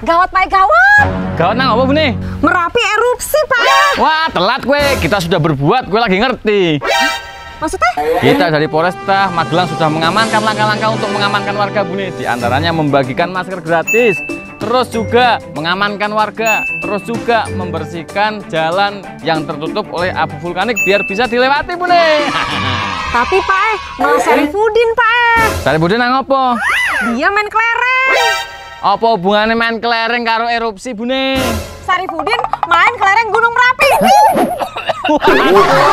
Gawat Pak, gawat. Gawat nang apa Bune? Merapi erupsi Pak. Wah, telat gue. Kita sudah berbuat, gue lagi ngerti. Maksudnya? Kita dari Polresta Magelang sudah mengamankan langkah-langkah untuk mengamankan warga Bune. Di antaranya membagikan masker gratis, terus juga mengamankan warga, terus juga membersihkan jalan yang tertutup oleh abu vulkanik biar bisa dilewati Bune. Tapi Pak, malah Sarifudin Pak. Sarifudin nang apa? Dia main kelereng. Apa hubungannya main kelereng karo erupsi Bune? Sarifudin main kelereng Gunung Merapi. Waduh.